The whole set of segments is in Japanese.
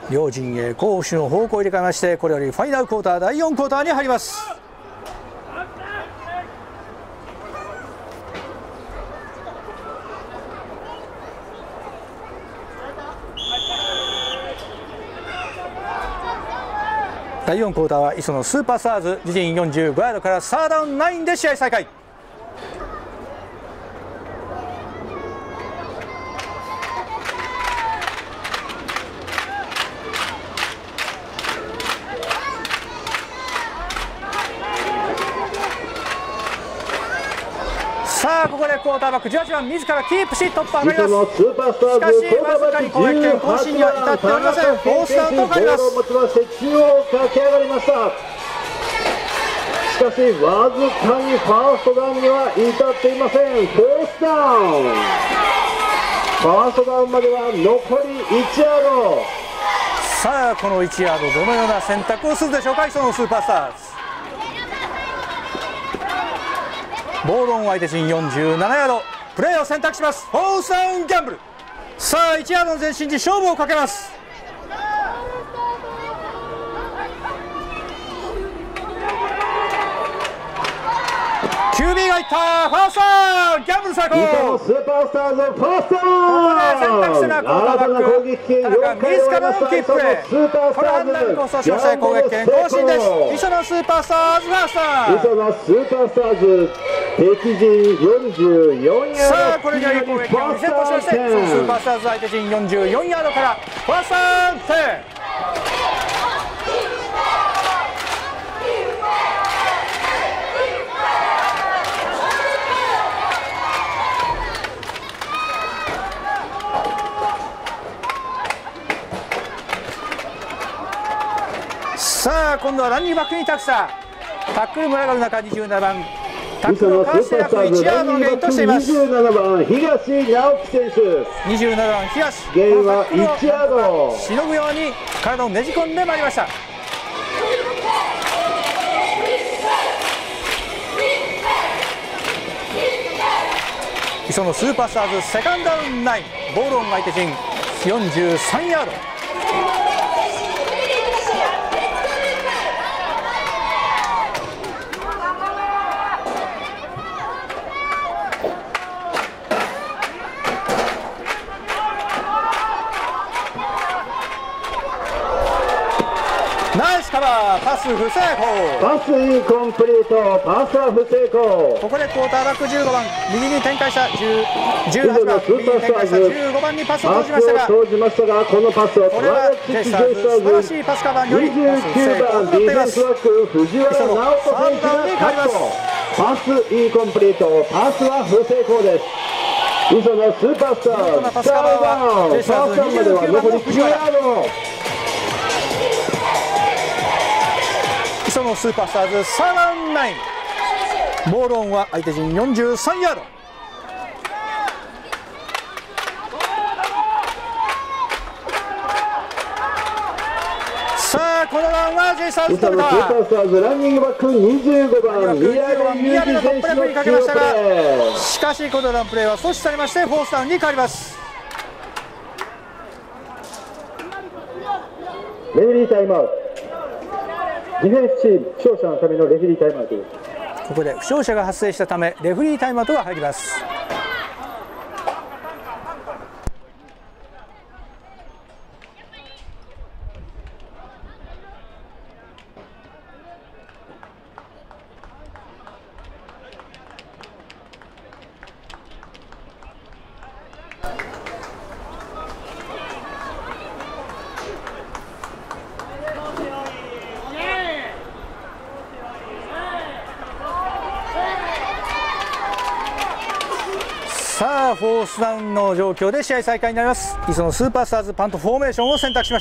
両陣営攻守の方向を入れ替えまして、これよりファイナルクォーター第4クォーターに入ります。第4クォーターは磯のスーパースターズ自陣45ヤードからサーダウン9で試合再開。さあここでクォーターバック18番自らキープし突破を図ります。しかしわずかに攻撃権更新には至っておりません。フォースダウンと変わります。 中央駆け上がりました。しかしわずかにファーストダウンには至っていません。フォースダウン、ファーストダウンまでは残り1ヤード。 さあこの1ヤードどのような選択をするでしょうか。磯のスーパースターズボールオン相手陣47ヤード、プレーを選択します。フォースダウンギャンブル。さあ1ヤードの前進に勝負をかけます。QB がいった。ファーストダウンギャンブル成功。 スーパースターズファーストダウン、 ここで選択してなクォーターバック田中自らのキックプレー、これ判断コースをしまして攻撃権更新です。磯のスーパースターズファーストダウン。 磯のスーパースターズ敵陣44ヤード。 さあこれにより攻撃権をリセットしまして、そのスーパースターズ相手陣44ヤードからファーストダウン10。さあ今度はランニングバックに託した。タックル群がる中27番タックルをかわして約1ヤードのゲインとしています。 27番東直樹選手、 27番東、 ゲインは1ヤード、 しのぐように体をねじ込んでまいりました。磯のスーパースターズセカンドダウン9、ボールオン相手陣43ヤード。ナイスカバー、パス不成功。 パスインコンプリート、パスは不成功。 ここでクォーターバック15番右に展開した18番右に展開した15番にパスを投じましたが、 このパスをこれはジェイスターズ素晴らしいパスカバーによりパス成功となっています。 藤原直人選手がカット。パスインコンプリート、パスは不成功です。磯のスーパースターパスカバーはジェイスターズ29番の藤原。磯のスーパースターズサーダウン9、ボールオンは相手陣43ヤード。さあこのランはジェイスターズ磯のスーパースターズランニングバック25番宮部選手のにかけましたが、しかしこのランプレーは阻止されましてフォースダウンに変わります。 レフェリータイムアウト。ディフェンスチーム負傷者のためのレフェリータイムアウト。 ここで負傷者が発生したためレフェリータイムアウトが入ります。さあフォースダウンの状況で試合再開になります。磯のスーパースターズパントフォーメーションを選択しました。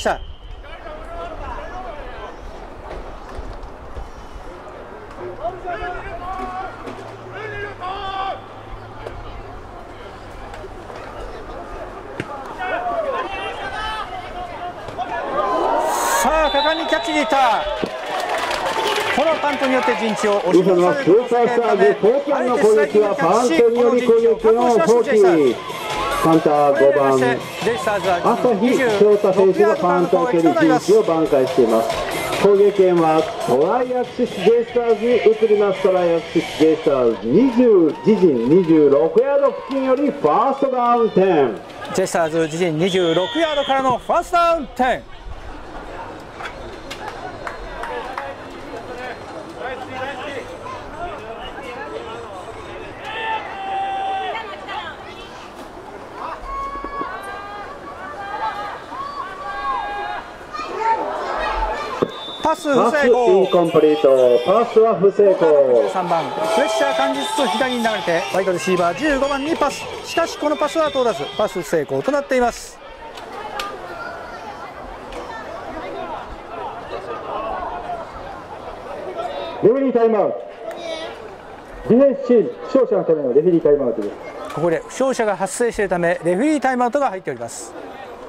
さあ果敢にキャッチでいった。このパントによって陣地を押し戻されることを避けるため、あえてスライディングキャッチし、この陣地を確保しました。ジェイスターズ。 パンター5番ベイスターズは朝日翔太選手がパンターを蹴り陣地を挽回しています。攻撃権はトライアクシスベイスターズに移ります。トライアクシスベイスターズ自陣26ヤード付近よりファーストダウン10。 ベイスターズ自陣26ヤードからのファーストダウン10。パス不成功。 インコンプリート。パスは不成功。 13番プレッシャー感じつつ左に流れてワイドレシーバー15番にパス。しかしこのパスは通らずパス不成功となっています。 レフェリータイムアウト。ディフェンスチーム負傷者のためのレフェリータイムアウトです。 ここで負傷者が発生しているためレフェリータイムアウトが入っております。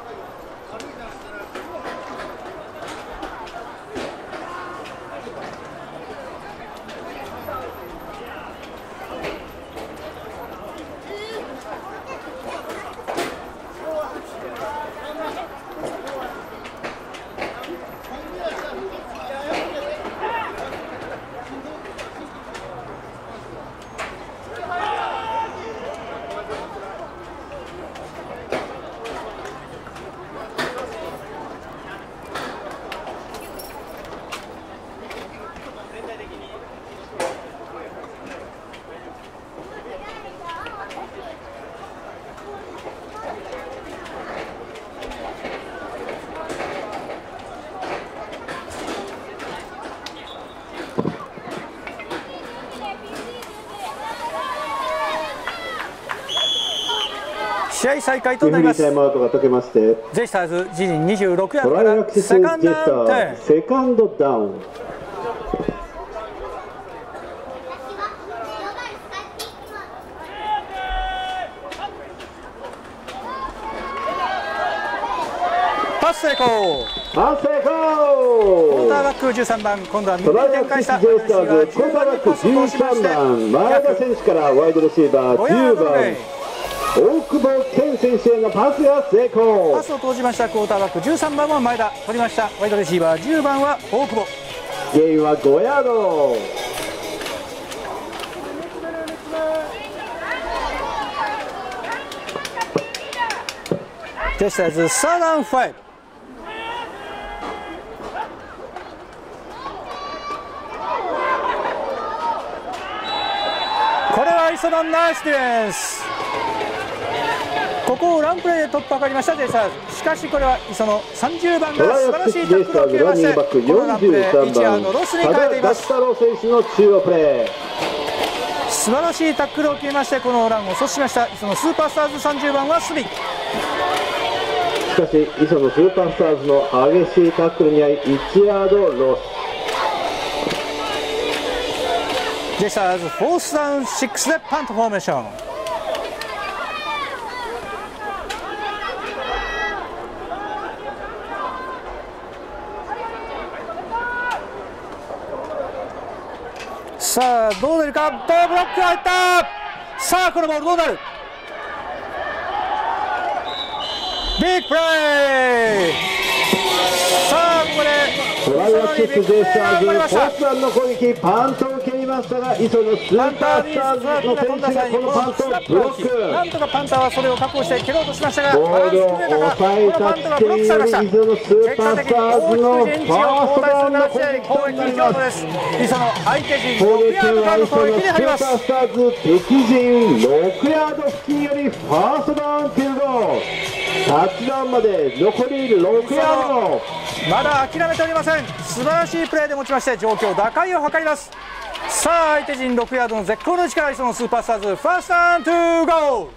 試合再開となります。 タイムアウトが解けまして、 ベイスターズ自陣26ヤードからセカンドダウン10。 セカンドダウン。 パス成功。 パス成功。 クォーターバック13番今度は右に展開したベイスターズクォーターバック13番前田選手からワイドレシーバー10番大久保健選手へのパスが成功。 パスを投じましたクォーターバック13番は前田取りました。ワイドレシーバー10番は大久保。 ゲインは5ヤード。 ベイスターズサードダウン5。これは磯野ナイスディフェンス。ここをランプレーで突破がありましたベイスターズ。しかしこれは磯野30番が素晴らしいタックルを決めましてこのランプレー1ヤードロスに変えています。 太郎選手の中央プレー。 素晴らしいタックルを決めましてこのランを阻止しました磯野スーパースターズ30番はスミ。 しかし磯野スーパースターズの激しいタックルに遭い1ヤードロス。 ベイスターズフォースダウン6でパントフォーメーション。さあどう出るか。ブロックが入った。さあこのボールどうなる。ビッグプレー。さあここでトライアクシスベイスターズフォースダウンの攻撃パントを蹴りましたが磯野スーパースターズの選手がこのパントをブロック。 なんとかパンターはそれを確保して蹴ろうとしましたがボールを抑えた地点より磯野スーパースターズのファーストダウンの攻撃となります。 磯野相手陣6ヤードからの攻撃に入ります。 スーパースターズ敵陣6ヤード付近よりファーストダウンフィールド。タッチダウンまで残り6ヤード。 まだ諦めておりません。素晴らしいプレーで持ちまして状況打開を図ります。さあ相手陣6ヤードの絶好の位置から磯野スーパースターズファーストダウントゥーゴー。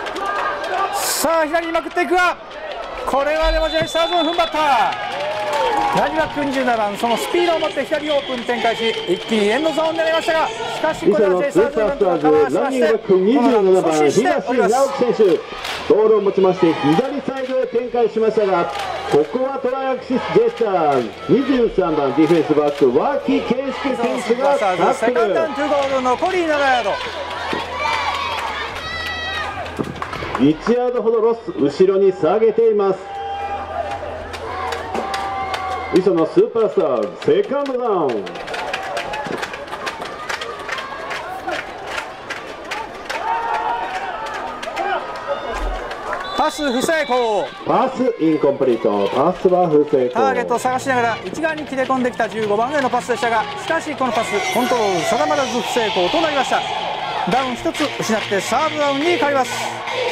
さあ左にまくっていくがこれはでもベイスターズも踏ん張った。 ラジバック27番、そのスピードを持って左オープン展開し、一気にエンドゾーンを狙いましたが、しかしこれはジェイサーズがカバーしまして、 27番東直樹選手、ボールを持ちまして左サイドへ展開しましたが、ここはトライアクシスジェスターズ23番ディフェンスバック脇圭介選手がタッセカンドダウン2ゴール、残り7ヤード。 1ヤードほどロス、後ろに下げています。磯のスーパースターセカンドダウン。 パス不成功、 パスインコンプリート、パスは不成功。 ターゲットを探しながら内側に切れ込んできた15番へのパスでしたが、しかしこのパスコントロール定まらず不成功となりました。ダウン1つ失ってサードダウンに変わります。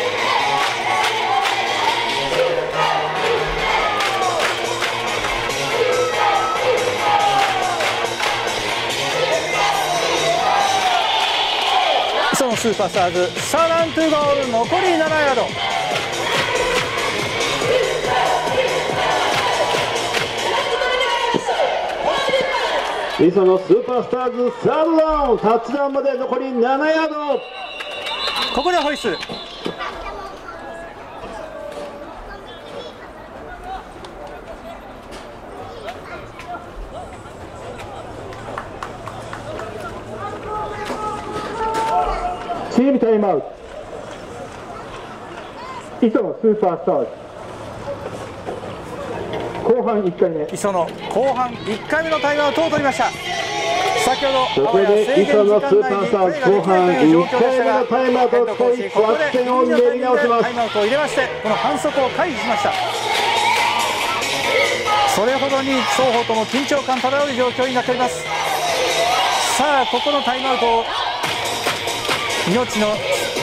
そのスーパースターズサーダウン2ゴール、残り7ヤード。 磯のスーパースターズサードダウン、タッチダウンまで残り7ヤード。 ここでホイッスル。 チームタイムアウト。磯のスーパースターズ後半1回目。 磯野後半1回目のタイムアウトを取りました。先ほどここで磯のスーパースターズ後半1回目のタイムアウトを使い作戦を練り直します。 タイムアウトを入れまして、この反則を回避しました。それほどに双方とも緊張感漂う状況になっております。さあここのタイムアウトを命を救う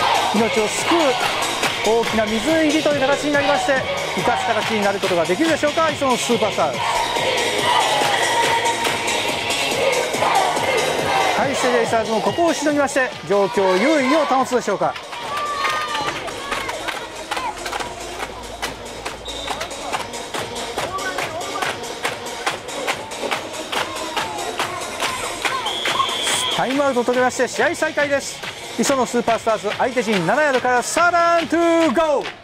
大きな水入りという形になりまして、生かす形になることができるでしょうか、磯野スーパースターズ。対してレイサーズもここをしのぎまして状況優位を保つでしょうか。タイムアウトを取りまして試合再開です。磯野スーパースターズ相手陣7ヤードからサーダウントゥーゴー。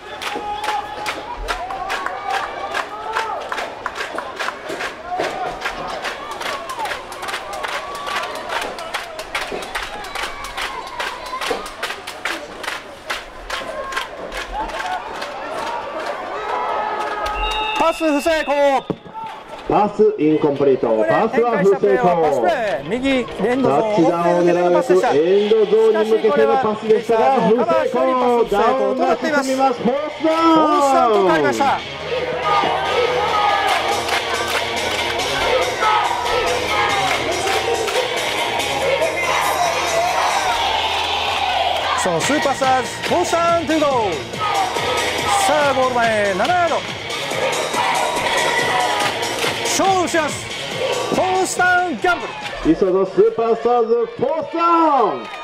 パス不成功、 パスインコンプリート、パスは不成功。 右エンドゾーンタッチダウンを狙うべくエンドゾーンに向けてのパスでしたが不成功。ダウンが進みます。フォースダウンと変わりました。そのスーパースターズフォースダウントゥーゴー。さあゴール前7ヤード、勝負します。フォースダウンギャンブル。 磯のスーパースターズフォースダウン。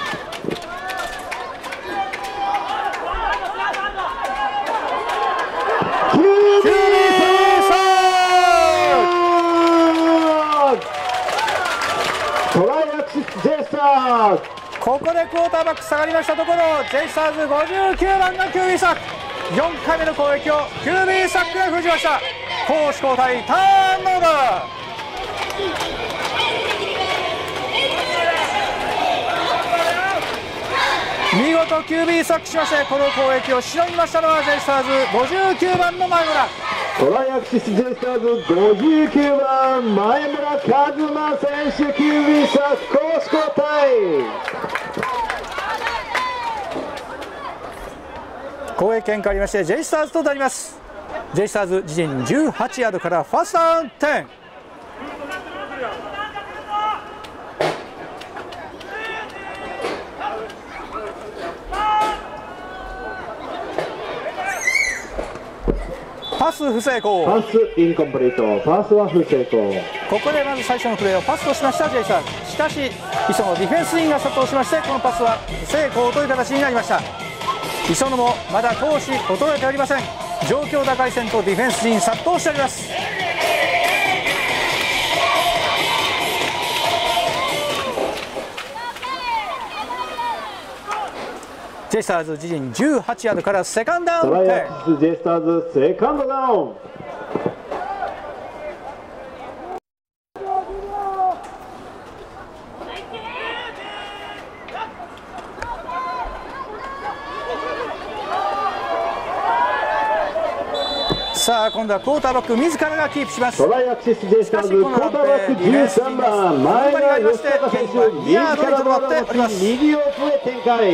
トライアクシスジェスターズ。 ここでクォーターバック下がりましたところ、ジェイスターズ59番が QB サック、4回目の攻撃を QB サックが封じました。攻守交代、ターンオーバー。見事 QB サックしまして、この攻撃をしのぎましたのはジェイスターズ59番の前村。 トライアクシスジェスターズ59番前村和馬選手 QB サック、攻守交代。 攻撃権変わりましてジェイスターズとなります。ジェイスターズ自陣18ヤードからファーストダウン10。パス不成功、 パスインコンプリート、パスは不成功。 ここでまず最初のプレーをパスとしましたジェイスターズ。しかし磯野ディフェンスインが殺到しまして、このパスは不成功という形になりました。磯野もまだ闘志衰えておりません。状況打開戦とディフェンス陣殺到しております。 ジェイスターズ自陣18ヤードからセカンドダウン。 トライアックスジェイスターズセカンドダウン。 さあ今度はクォーターバック自らがキープします。 トライアクシスジェイスターズクォーターバック13番前田義孝選手、右からボールを持ち右オープンへ展開。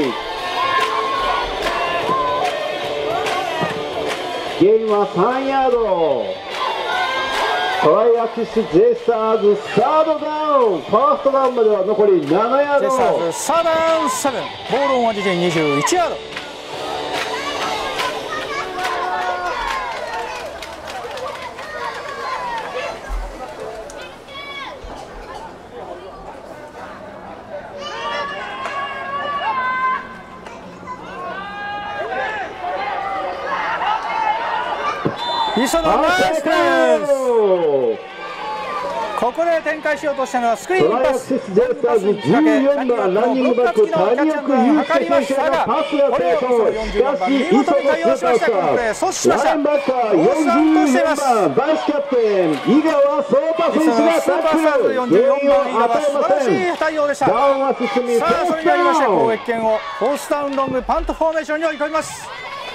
ゲインは3ヤード。トライアクシスジェイスターズサードダウン。ファーストダウンまでは残り7ヤード。 ジェイスターズサードダウン7、ボールオンは自陣21ヤード。磯野ナイスプレー。ここで展開しようとしたのはスクリーンパス。 14番ランニングバック谷岡裕介選手がパスが成功。しかし磯野スーパースターラインバッカー44番バイスキャプテン井川壮太選手がタックル。原因を与えません。ダウンは進み、 さあそれになりまして攻撃権をフォースダウンロングパントフォーメーションに追い込みます。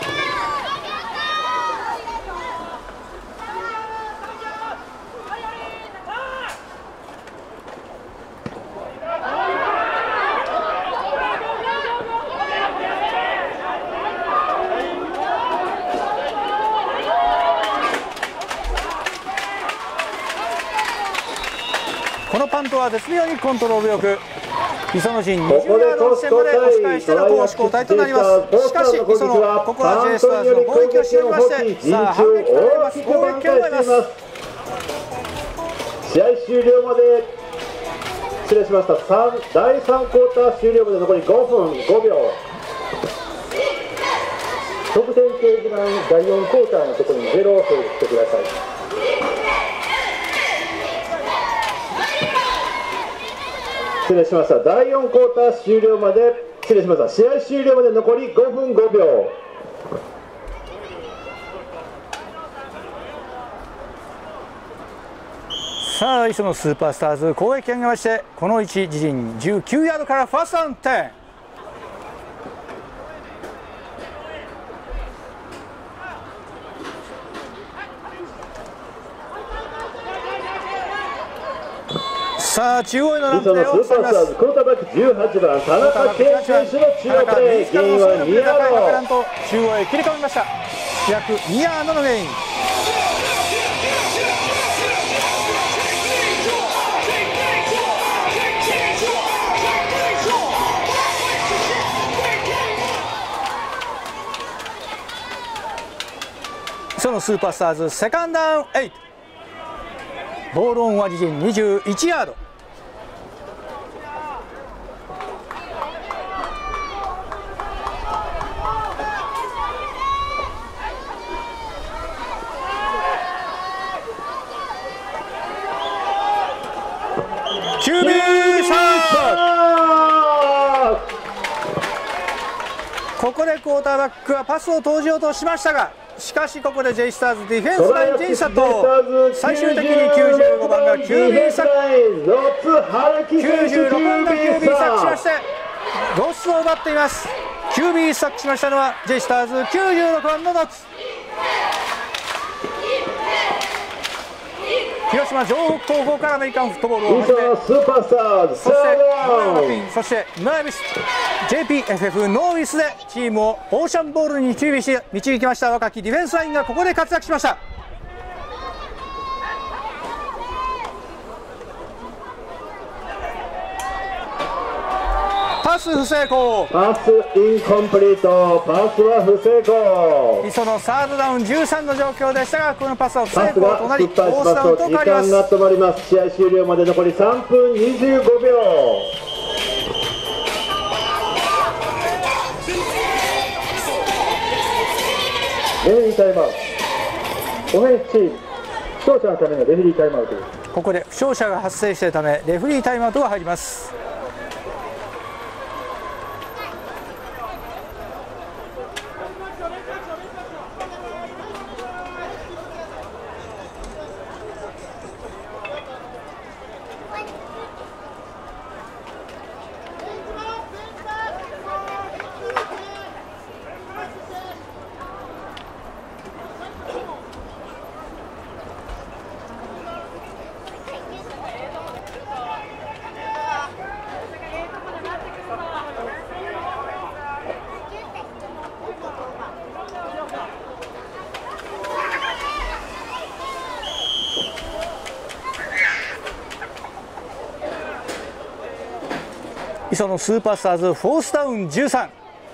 このパントは絶妙にコントロールよく磯野陣20ヤード地点まで押し返しての攻守交代となります。しかし磯野、ここはジェイスターズの攻撃をしておりまして、さあ反撃となります。攻撃権を奪います。 試合終了まで失礼しました。第3クォーター終了まで残り5分5秒。 得点掲示板第4クォーターのところに0を表示してください。 失礼しました。第4クォーター終了まで失礼しました。試合終了まで残り5分5秒。 さあ磯野スーパースターズ攻撃権が増して、この位置自陣19ヤードからファーストダウン10。さあ中央へのランプレーをスーパースターズクォーターバック18番田中健選手の中央プレー。ゲインは2ヤード。 中央へ切り込みました。約2ヤードのゲイン。そのスーパースターズセカンドダウン8。ボールオンは自陣21ヤード。QB サーブ。ここでクォーターバックはパスを投じようとしましたが、しかしここでジェイスターズディフェンスライン陣サット、最終的に95番が QB サック、96番が QB サックしましてロスを奪っています。 QB サックしましたのはジェイスターズ96番のノッツ。広島城北高校からアメリカンフットボールを始め、 スーパースターズ、 そしてそしてノービス JPFF ノービスでチームをオーシャンボールに導きました若きディフェンスラインがここで活躍しました。パス不成功。 パスインコンプリート。パスは不成功。 磯野サードダウン13の状況でしたが、このパスは不成パスが功となり失敗しフォースダウンと変わります。 ますと時間が止まります。試合終了まで残り3分25秒。 レフェリータイムアウト。オフェンスチーム負傷者のためのレフェリータイムアウトです。 ここで負傷者が発生しているためレフェリータイムアウトが入ります。 磯野スーパースターズフォースダウン13。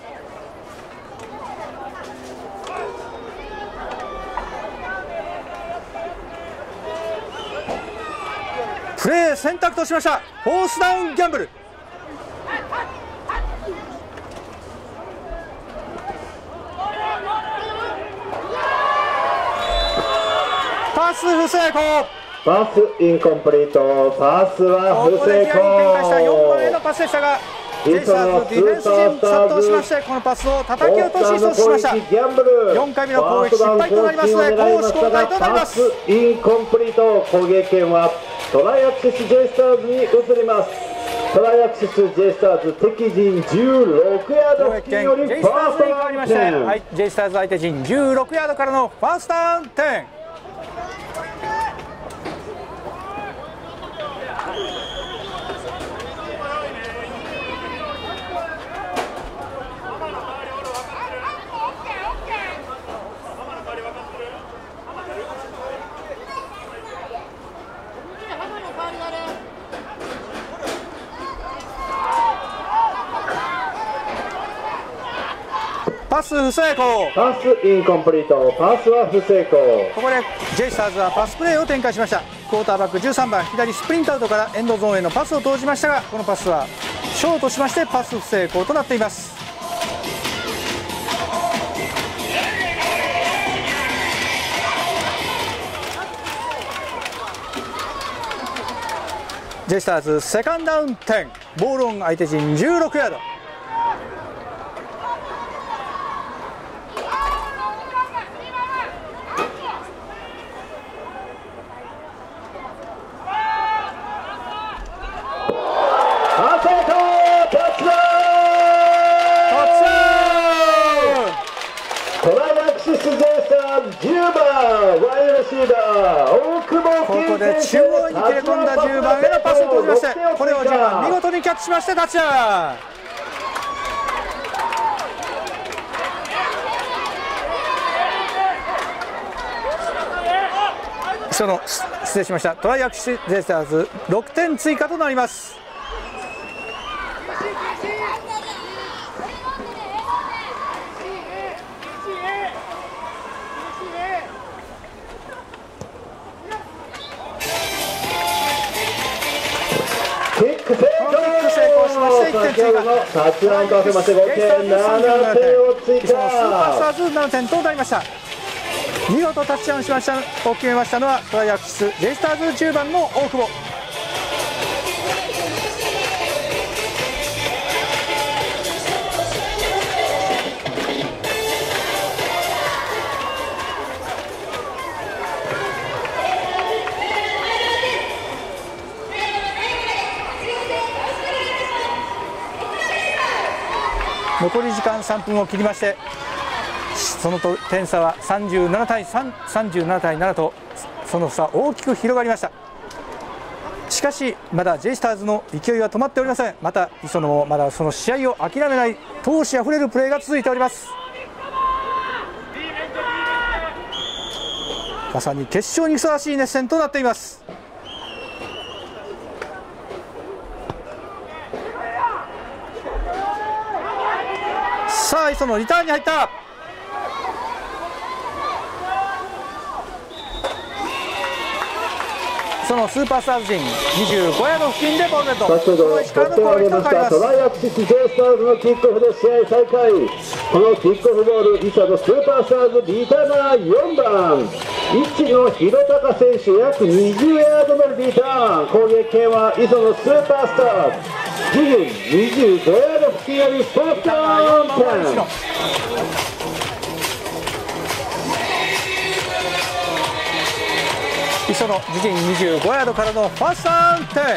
プレー選択としました。フォースダウンギャンブル。パス不成功。 パスインコンプリート。パスは不ここで成左に展開した4番へ功。 のパスでしたが、ジェイスターズディフェンス陣殺到しまして、このパスを叩き落とし阻止しました。4回目の攻撃失敗となりますので、攻守交代となります。 パスインコンプリート。攻撃権はトライアクシス J スターズに移ります。トライアクシス J スターズ敵陣16ヤード付近よりファーストダウン10。 ジェイスターズ相手陣16ヤードからのファーストダウン10。パス不成功。 パスインコンプリート。パスは不成功。 ここでジェイスターズはパスプレーを展開しました。クォーターバック13番左スプリントアウトからエンドゾーンへのパスを投じましたが、このパスはショートしましてパス不成功となっています。ジェイスターズセカンドダウン10。ボールオン相手陣16ヤード。ここで中央に切れ込んだ10番へのパスを投じまして、これを10番見事にキャッチしましてタッチダウン。失礼しました。トライアクシスジェイスターズ6点追加となります。 キック成功しまして1点追加。タッチダウンと合わせまして合計7点を追加。 スーパースターズ7点となりました。見事タッチダウンしましたを決めましたのはトライアクシスジェイスターズ10番の大久保。残り時間3分を切りまして、その点差は37対3、37対7とその差大きく広がりました。しかしまだジェイスターズの勢いは止まっておりません。また磯野もまだその試合を諦めない闘志あふれるプレーが続いております。まさに決勝にふさわしい熱戦となっています。さあ磯野リターンに入った。そのスーパースターズ陣25ヤード付近でボールネット。 先ほど得点を挙げましたトライアクシス J スターズのキックオフで試合再開。このキックオフボール、磯野スーパースターズリターナー4番1の弘隆選手約20ヤードのリターン。攻撃権は磯野スーパースターズ自陣25ヤード付近よりファーストダウン10。 磯野自陣25ヤードからのファーストダウン10。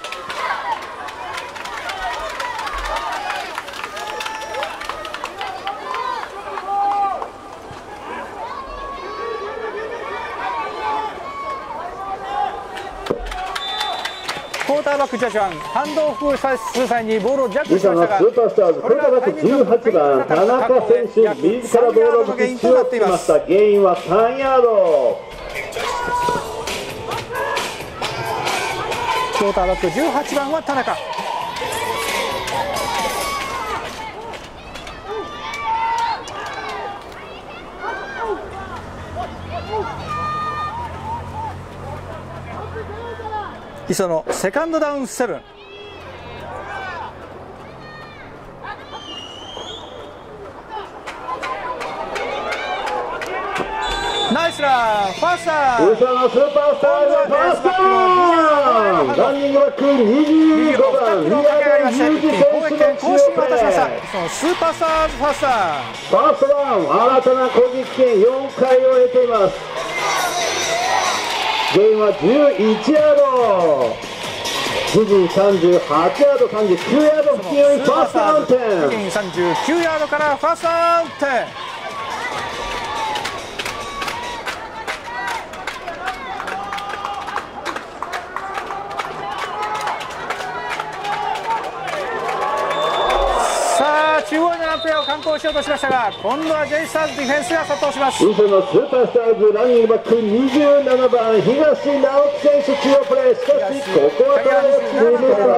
クォーターバックジャッジワンハンドオフする際にボールをジャックしましたが、 スーパースターズクォーターバック18番田中選手自らボールを吹き強っていました。原因は3ヤード。 クォーターバック18番は田中。 磯野セカンドダウン7。ナイスランファースター。 磯野スーパースターがファーストランニングバック25番宮田裕二選手の中央プレー。 そのスーパースターズファースター。 ファーストラン新たな攻撃権4回を得ています。ゲームは11ヤード。自陣38ヤード39ヤード付近よりファーストダウン点。 自陣39ヤードからファーストダウン点。中央にランプレーを敢行しようとしましたが、今度はジェイスターズディフェンスが殺到します。 磯野スーパースターズランニングバック27番東直樹選手中央プレー。しかしここはトライアップ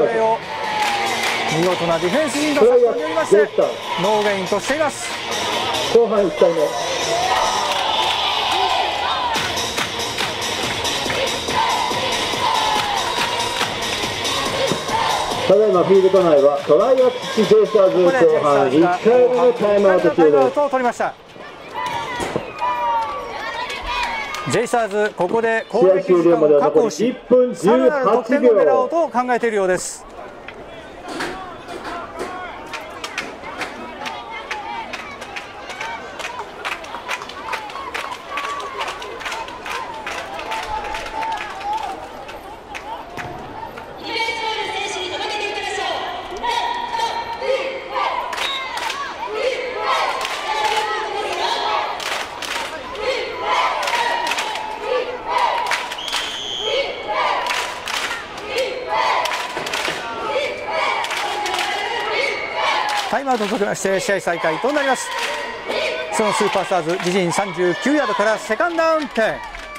見事なディフェンス陣の策をによりましてノーゲインとしています。 後半1回目。 ただいまフィールド内はトライアップジェイスターズ後半1回目のタイムアウト中です。 を取りました。ジェイスターズここで攻撃時間を確保し、さらなる得点を狙おうと考えているようです。タイムアウトを解きまして試合再開となります。そのスーパースターズ自陣39ヤードからセカンドダウン点。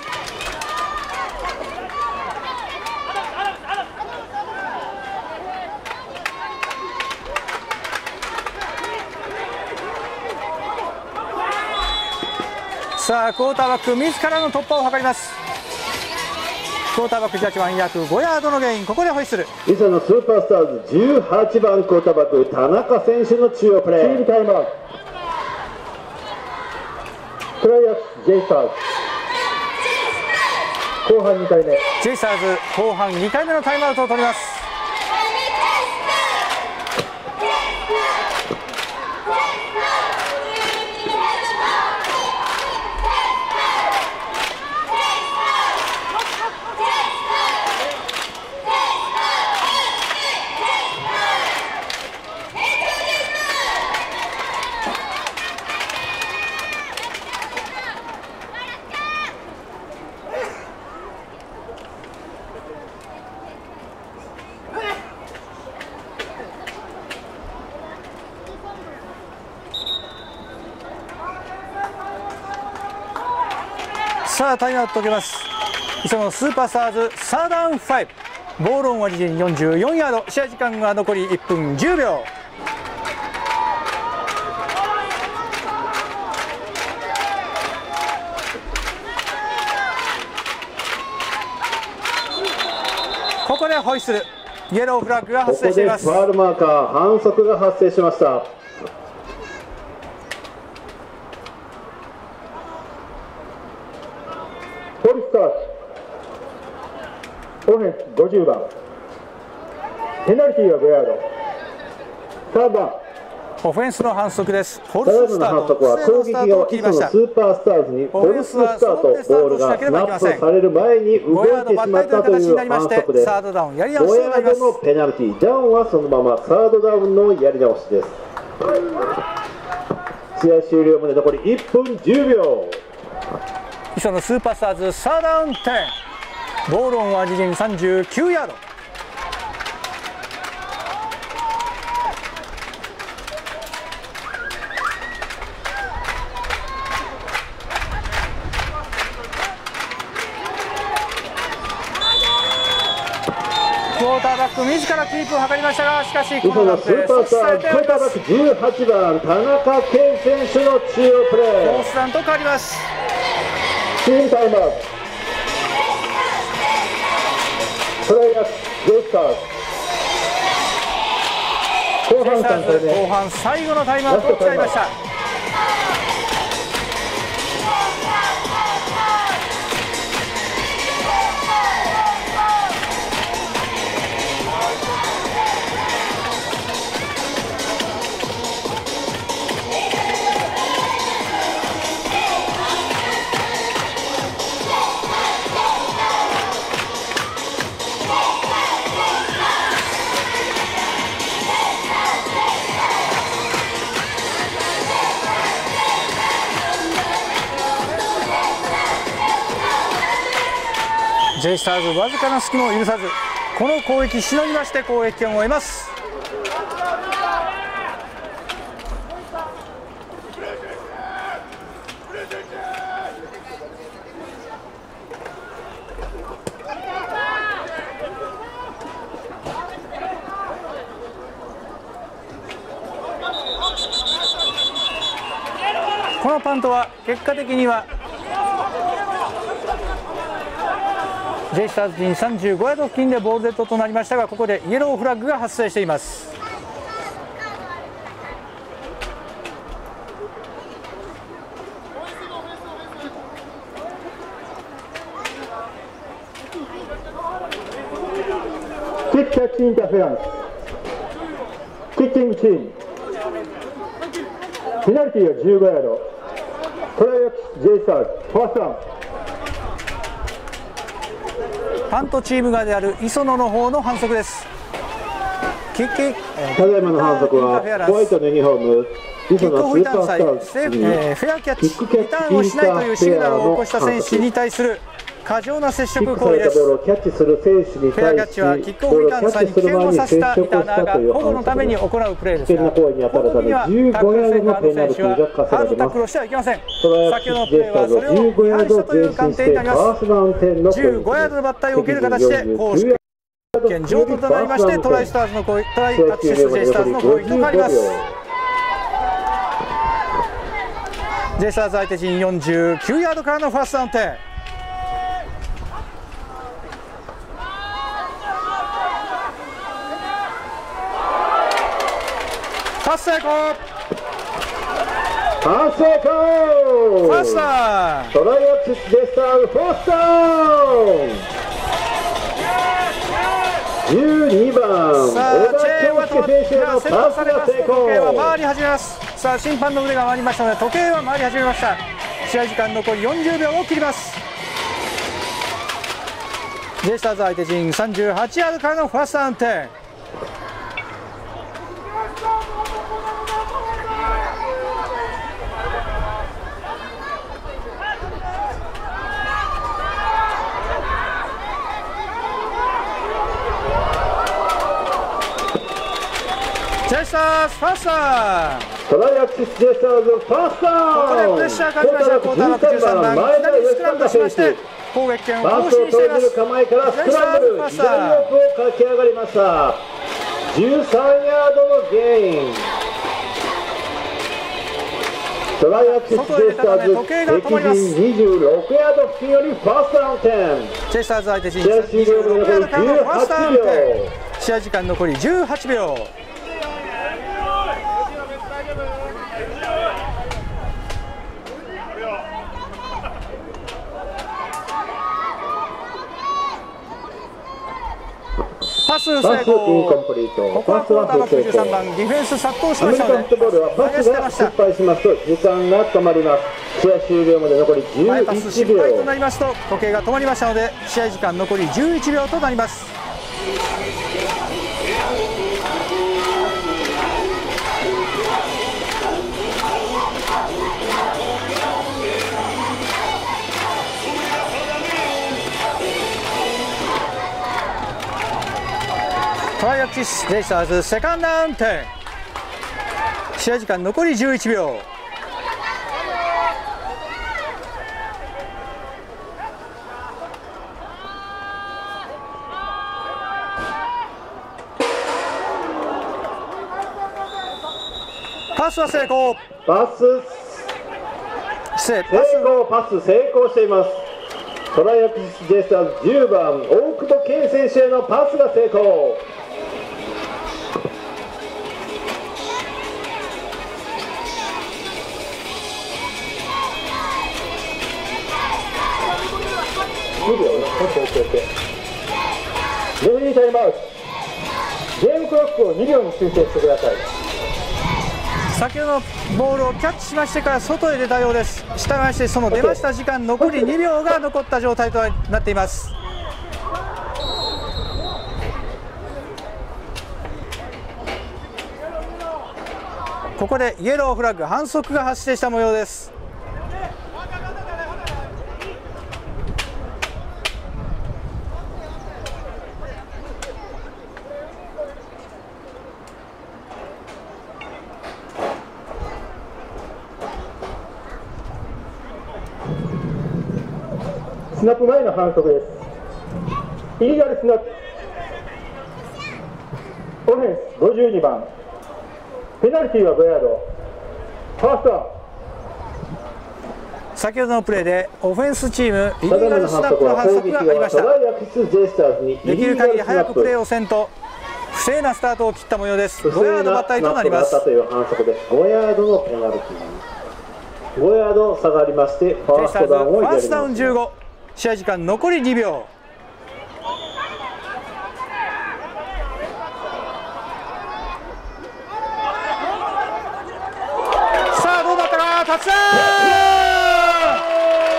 さあクォーターバック自らの突破を図ります。クォーターバック18番約5ヤードのゲイン。ここでホイッスル。 磯野スーパースターズ18番クォーターバック田中選手の中央プレー。 タイムアウト。トライアップジェイスターズ後半2回目。 ジェイスターズ後半2回目のタイムアウトを取ります。さあタイムアウト解けます。磯野スーパースターズサーダウン5。ボールオンは自陣44ヤード。試合時間が残り1分10秒。ここでホイッスル。イエローフラッグが発生しています。 ここでファウルマーカー反則が発生しました。 フォルスターチオフェンス50番ペナルティーは5ヤード。3番オフェンスの反則です。フォただいルススタート。 まの反則は攻撃が磯野スーパースターズにフォルススタート、ボールがスナップされる前に動いてしまったという反則です。 サードダウンやり直し 5ヤとなります。 ードのペナルティー、ダウンはそのままサードダウンのやり直しです。試合終了まで残り1分10秒。 磯野スーパースターズサードダウン10。ボールオンは自陣39ヤード。 クォーターバック自らキープを図りましたが、しかし磯野スーパースタークォーターバック18番田中健選手の中央プレー。 フォースダウンと変わります。 チームタイムアウト。トライアップジェイスターズ後半3回目、 後半最後のタイムアウトを使いました。J スターズわずかな隙も許さず、この攻撃しのぎまして攻撃権を得ます。このパントは結果的にはJ スターズ陣35ヤード付近でボールデッドとなりましたが、ここでイエローフラッグが発生しています。 キックキャッチインターフェアンス、キッキングチーム、ペナルティーは15ヤード、トライアップ J スターズファーストダウン。 パントチーム側である磯野の方の反則です。 ただいまの反則はホワイトのユニフォーム磯野スーパースターズフェアキャッチ、リターンをしないというシグナルを起こした選手に対する過剰な接触行為です。フェアキャッチはキックオフリターンの際に危険をさせたリターナーが保護のために行うプレーですが、このにはタックルセンターの選手はハードタックルをしてはいけません。先ほどのプレーはそれを違反したという観点になります。15ヤードのバッターを受ける形で公式権譲渡となりまして、トライアクシス J スターズの攻撃と変わります。J スターズ相手陣49ヤードからのファーストダウン点。パス成功。 パス成功。 ファースター。 トライアップ J スターズファーストダウン。12番さあチェーンはセットされますと時計は回り始めます。さあ審判の腕が回りましたので時計は回り始めました。試合時間残り40秒を切ります。 J スターズ相手陣38ヤードからのファーストダウン点。J スターズファースター。 トライアクシス J スターズファーストダウン。 ここでプレッシャーかかりました。クォーターバック13番左スクランブルしまして攻撃権を更新しています。 構えからスクランブル左奥を駆け上がりました。13ヤードのゲイン。トライアクシス J スターズ敵陣26ヤード付近よりファーストダウン点。 J スターズ相手陣26ヤードからのファーストダウン点。試合時間残り18秒。パス成功。ここはクォーターバック13番ディフェンス殺到しましたので、 アメリカンフットボールはパスが失敗しますと時間が止まります。試合終了まで残り 11パス失敗とな秒。 りますと時計が止まりましたので試合時間残り11秒となります。トライアクシス J スターズセカンドダウン点。試合時間残り11秒。 パスは成功。 パス成功、パス成功しています。トライアクシス J スターズ10番大久保健選手へのパスが成功。 2秒ね。レフェリータイムアウト。ゲームクロックを2秒に修正してください。 先ほどのボールをキャッチしましてから外へ出たようです。したがいしてその出ました時間残り2秒が残った状態となっています。ここでイエローフラッグ、反則が発生した模様です。 スナップ前の反則です。イリガルスナップ。オフェンス52番。ペナルティーは5ヤード。ファーストアウト。 先ほどのプレーでオフェンスチームイリガルスナップの反則がありました。できる限り早くプレーをせんと不正なスタートを切った模様です。5ヤードバッタリとなります。 5ヤードのペナルティー、5ヤード下がりましてファーストダウンを入れます。 ファーストダウン15、試合時間残り2秒。さあどうだったか、タッチダウン。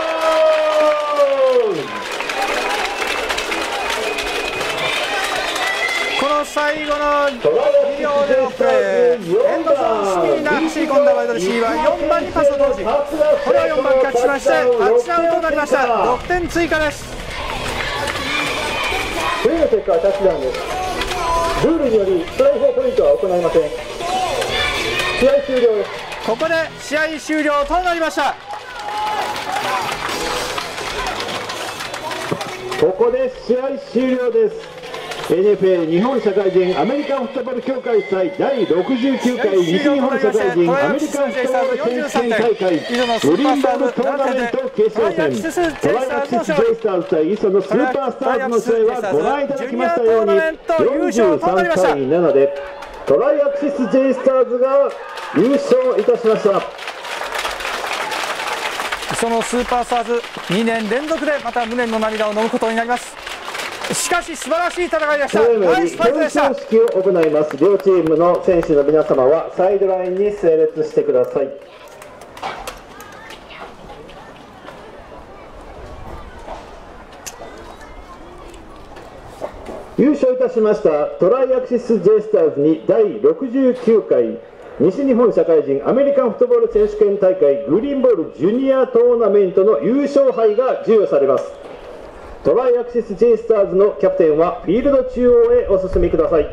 この最後の2秒でのプレー、エンドゾーン付近に走り込んだワイドレシーバー4番にパスを投じ、これを4番キャッチしましてタッチダウンとなりました。6点追加です。 プレーの結果はタッチダウンです。ルールによりストライク4ポイントは行いません。試合終了です。 ここで試合終了となりました。 ここで試合終了です。NFL 日本社会人アメリカンフットボール協会祭第69回西日本社会人アメリカンフットボール選手権大会グリーンボールトーナメント決勝戦、トライアクシス J スターズ対磯のスーパースターズの試合はご覧いただきましたように43対7でトライアクシス J スターズが優勝いたしました。 そのスーパースターズ2年連続でまた無念の涙を飲むことになります。しかし素晴らしい戦いでした。ナイスファイトでした。 表彰式を行います。両チームの選手の皆様はサイドラインに整列してください。優勝いたしましたトライアクシス J スターズに第69回西日本社会人アメリカンフットボール選手権大会グリーンボールジュニアトーナメントの優勝杯が授与されます。トライアクシス J スターズのキャプテンはフィールド中央へお進みください。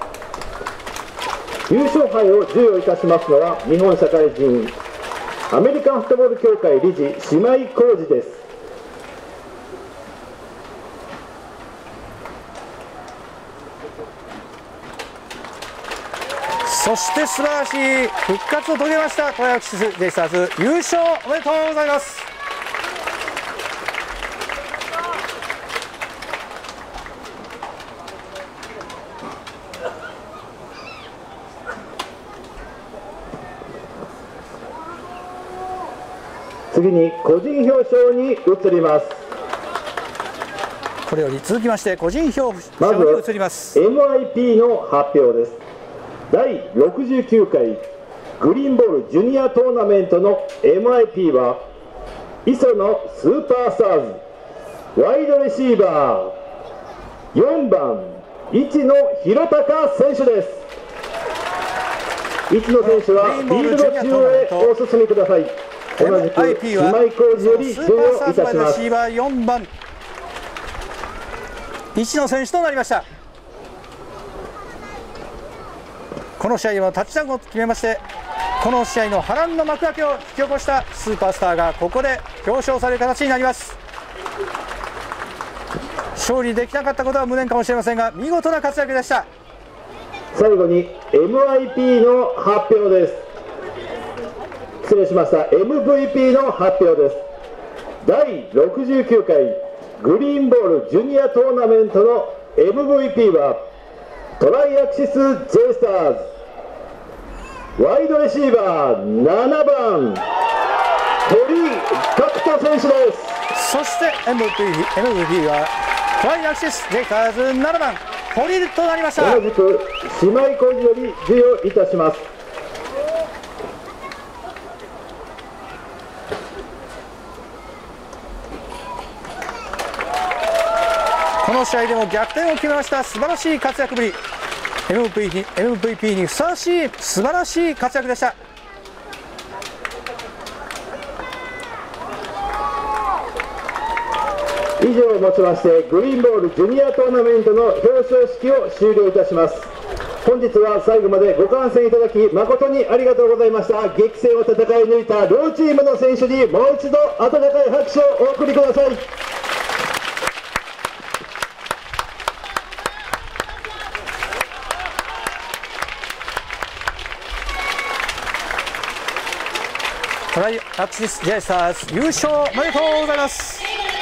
優勝杯を授与いたしますのは日本社会人アメリカンフットボール協会理事島井浩二です。 そして素晴らしい復活を遂げましたトライアクシス J スターズ、優勝おめでとうございます。 次に個人表彰に移ります。 これより続きまして個人表彰に移ります。 MIP の発表です。第69回グリーンボールジュニアトーナメントの MIP は磯野スーパースターズワイドレシーバー4番市野弘隆選手です。市野選手はフィールド中央へお進みください。同じく島井浩二より授与いたします。 4番市野選手となりました。この試合でもタッチダウンを決めまして、この試合の波乱の幕開けを引き起こしたスーパースターがここで表彰される形になります。勝利できなかったことは無念かもしれませんが、見事な活躍でした。 最後に MIP の発表です。 失礼しました。 MVP の発表です。第69回グリーンボールジュニアトーナメントの MVP はトライアクシス J スターズワイドレシーバー7番堀拓人選手です。 そして MVP はトライアクシス J スターズ7番堀となりました。 同じく姉妹校により授与いたします。 この試合でも逆転を決めました。素晴らしい活躍ぶり、 MVP にふさわしい素晴らしい活躍でした。 以上をもちましてグリーンボールジュニアトーナメントの表彰式を終了いたします。本日は最後までご観戦いただき誠にありがとうございました。激戦を戦い抜いた両チームの選手にもう一度温かい拍手をお送りください。 トライアクシス J スターズ優勝おめでとうございます。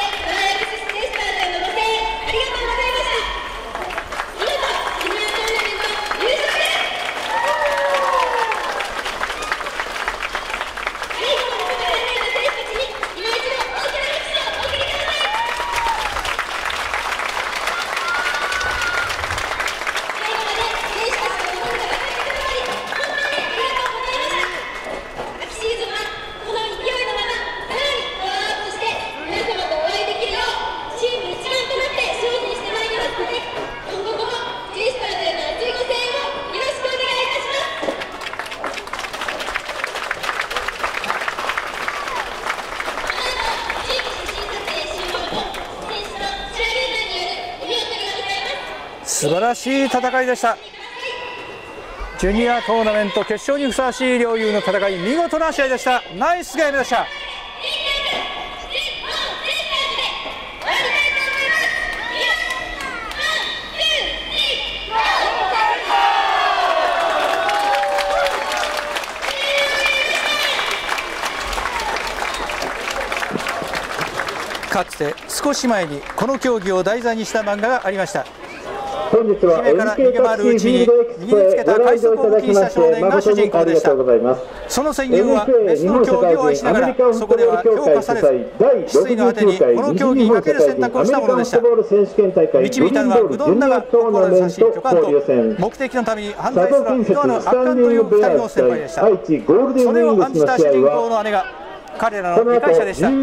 素晴らしい戦いでした。ジュニアトーナメント決勝にふさわしい両雄の戦い、見事な試合でした。ナイスゲームでした。かつて少し前にこの競技を題材にした漫画がありました。 本日は姫から逃げ回るうちに身につけた快速を武器にした少年が主人公でした。その戦友は別の競技を愛しながらそこでは評価されず失意の果てにこの競技にかける選択をしたものでした。導いたのはうどんだが心優しい巨漢と目的のために犯罪すら厭わぬ悪漢という2人の先輩でした。それを案じた主人公の姉が彼らの理解者でした。こ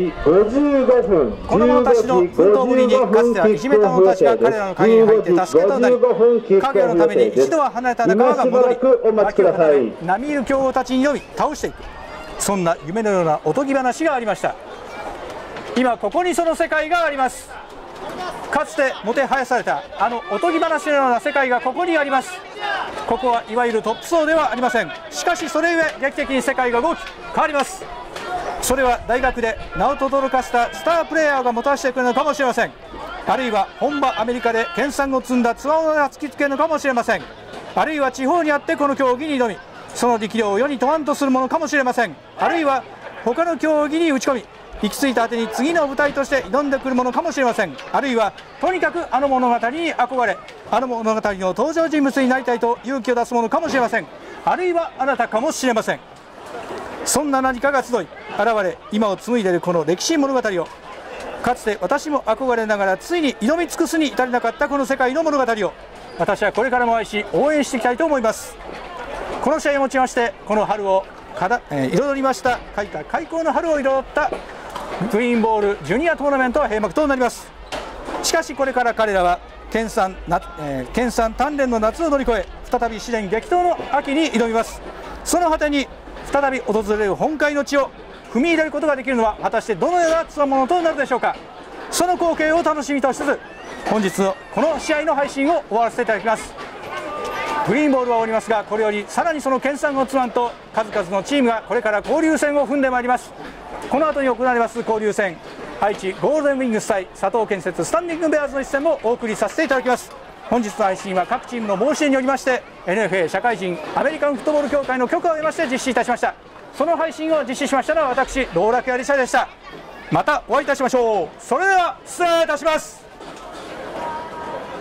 の者たちの奮闘ぶりにかつてはいじめた者たちが彼らの影に入って助けとなり、影らのために一度は離れた仲間が戻り、脇を固め並みいる強豪たちに呼び倒していく、そんな夢のようなおとぎ話がありました。今ここにその世界があります。かつてもてはやされたあのおとぎ話のような世界がここにあります。ここはいわゆるトップ層ではありません。しかしそれゆえ劇的に世界が動き変わります。それは大学で名を轟かせたスタープレーヤーがもたらしてくれるのかもしれません。あるいは本場アメリカで研鑽を積んだつわものが突きつけるのかもしれません。あるいは地方にあってこの競技に挑みその力量を世に問わんとするものかもしれません。あるいは他の競技に打ち込み行き着いた果てに次の舞台として挑んでくるものかもしれません。あるいはとにかくあの物語に憧れあの物語の登場人物になりたいと勇気を出すものかもしれません。あるいはあなたかもしれません。そんな何かが集い現れ今を紡いでいるこの歴史物語を、かつて私も憧れながらついに挑み尽くすに至れなかったこの世界の物語を私はこれからも愛し応援していきたいと思います。この試合をもちましてこの春を彩りました開校の春を彩ったグリーンボールジュニアトーナメントは閉幕となります。しかしこれから彼らは研鑽鍛錬の夏を乗り越え再び試練激闘の秋に挑みます。その果てに再び訪れる本会の地を踏み入れることができるのは果たしてどのような強者となるでしょうか。その光景を楽しみとしつつ本日のこの試合の配信を終わらせていただきます。グリーンボールは終わりますがこれよりさらにその研鑽を積まんと数々のチームがこれから交流戦を踏んでまいります。この後に行われます交流戦愛知ゴールデンウィングス対佐藤建設スタンディングベアーズの一戦もお送りさせていただきます。本日の配信は各チームの申し出によりまして NFA 社会人アメリカンフットボール協会の許可を得まして実施いたしました。 その配信を実施しましたのは私、道楽屋リサでした。またお会いいたしましょう。それでは失礼いたします。